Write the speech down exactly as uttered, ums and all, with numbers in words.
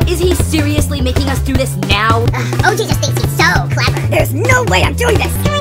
Is he seriously making us do this now? Ugh, O J just thinks he's so clever. There's no way I'm doing this!